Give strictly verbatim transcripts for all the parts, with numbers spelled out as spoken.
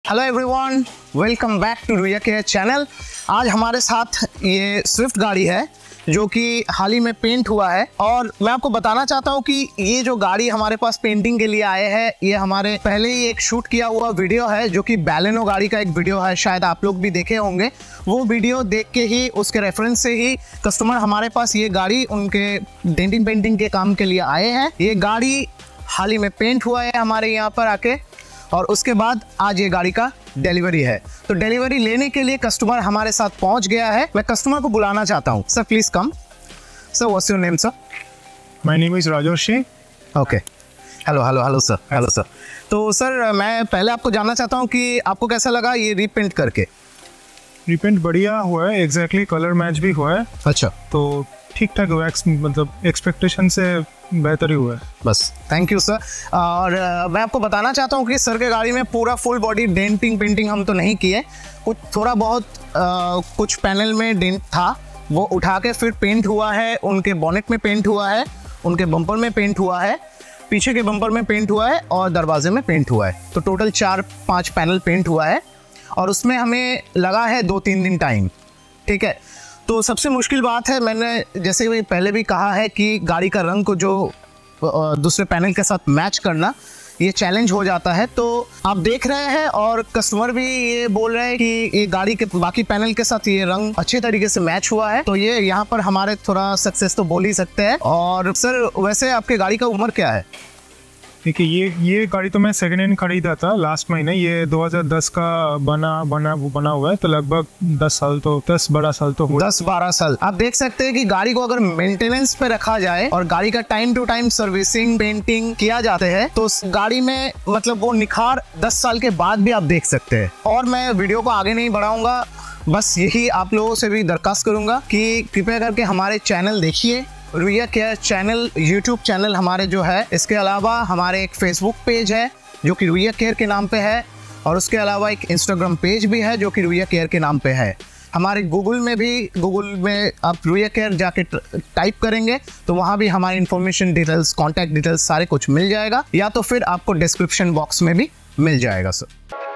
Hello everyone, welcome back to Ruia care channel. आज हमारे साथ ये स्विफ्ट गाड़ी है जो कि हाल ही में पेंट हुआ है और मैं आपको बताना चाहता हूँ कि ये जो गाड़ी हमारे पास पेंटिंग के लिए आए हैं, ये हमारे पहले ही एक शूट किया हुआ वीडियो है जो कि बैलेनो गाड़ी का एक वीडियो है, शायद आप लोग भी देखे होंगे। वो वीडियो देख के ही, उसके रेफरेंस से ही कस्टमर हमारे पास ये गाड़ी उनके डेंटिंग पेंटिंग के काम के लिए आए हैं। ये गाड़ी हाल ही में पेंट हुआ है हमारे यहाँ पर आके और उसके बाद आज ये गाड़ी का डिलीवरी है। तो डिलीवरी लेने के लिए कस्टमर हमारे साथ पहुंच गया है। मैं कस्टमर को बुलाना चाहता हूं। Sir please come. Sir what's your name sir? My name is Rajoshi. Okay, hello hello hello sir, hello sir. तो सर मैं पहले आपको जानना चाहता हूं कि आपको कैसा लगा ये रीपेंट करके? रीपेंट बढ़िया हुआ है, एग्जैक्टली कलर मैच भी हुआ है। अच्छा, तो ठीक ठाक हुआ, मतलब एक्सपेक्टेशन से बेहतर ही हुआ है। बस थैंक यू सर। और uh, मैं आपको बताना चाहता हूँ कि सर के गाड़ी में पूरा फुल बॉडी डेंटिंग पेंटिंग हम तो नहीं किए, कुछ थोड़ा बहुत uh, कुछ पैनल में डेंट था, वो उठा के फिर पेंट हुआ है। उनके बॉनेट में पेंट हुआ है, उनके बम्पर में पेंट हुआ है, पीछे के बम्पर में पेंट हुआ है और दरवाजे में पेंट हुआ है। तो टोटल चार पाँच पैनल पेंट हुआ है और उसमें हमें लगा है दो तीन दिन टाइम। ठीक है, तो सबसे मुश्किल बात है, मैंने जैसे भी पहले भी कहा है कि गाड़ी का रंग को जो दूसरे पैनल के साथ मैच करना, ये चैलेंज हो जाता है। तो आप देख रहे हैं और कस्टमर भी ये बोल रहे हैं कि ये गाड़ी के बाकी पैनल के साथ ये रंग अच्छे तरीके से मैच हुआ है। तो ये यहाँ पर हमारे थोड़ा सक्सेस तो बोल ही सकते हैं। और सर वैसे आपके गाड़ी का उम्र क्या है? देखिए, ये ये गाड़ी तो मैं सेकेंड हैंड खरीदा था लास्ट महीने। ये दो हज़ार दस का बना बना बना हुआ है, तो लगभग दस साल तो दस बारह साल तो हुआ। दस बारह साल। आप देख सकते हैं कि गाड़ी को अगर मेंटेनेंस पे रखा जाए और गाड़ी का time to time servicing painting किया जाते हैं तो उस गाड़ी में मतलब वो निखार दस साल के बाद भी आप देख सकते हैं। और मैं वीडियो को आगे नहीं बढ़ाऊंगा, बस यही आप लोगों से भी दरखास्त करूंगा कि कृपया करके हमारे चैनल देखिए, Ruia care channel YouTube channel हमारे जो है। इसके अलावा हमारे एक फेसबुक पेज है जो कि रुइया केयर के नाम पे है और उसके अलावा एक इंस्टाग्राम पेज भी है जो कि रुइया केयर के नाम पे है। हमारे गूगल में भी, गूगल में आप रुइया केयर जाके टाइप करेंगे तो वहाँ भी हमारी इन्फॉर्मेशन डिटेल्स, कॉन्टैक्ट डिटेल्स सारे कुछ मिल जाएगा, या तो फिर आपको डिस्क्रिप्शन बॉक्स में भी मिल जाएगा sir.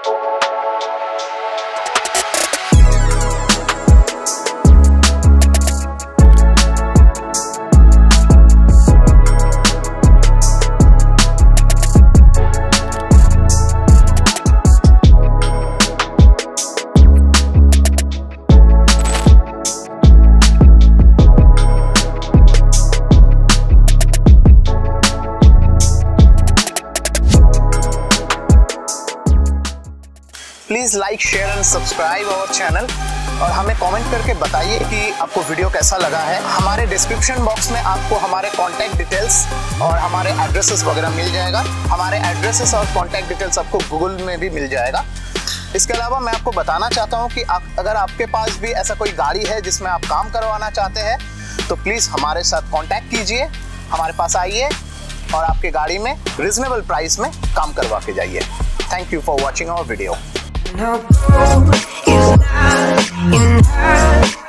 Please like, share and subscribe our channel और हमें कमेंट करके बताइए कि आपको वीडियो कैसा लगा है। हमारे डिस्क्रिप्शन बॉक्स में आपको हमारे कॉन्टैक्ट डिटेल्स और हमारे एड्रेसेस वगैरह मिल जाएगा। हमारे एड्रेसेस और कॉन्टैक्ट डिटेल्स आपको गूगल में भी मिल जाएगा। इसके अलावा मैं आपको बताना चाहता हूँ कि आप, अगर आपके पास भी ऐसा कोई गाड़ी है जिसमें आप काम करवाना चाहते हैं तो प्लीज़ हमारे साथ कॉन्टैक्ट कीजिए, हमारे पास आइए और आपके गाड़ी में रिजनेबल प्राइस में काम करवा के जाइए। Thank you for watching our video. No, you're not, you're not.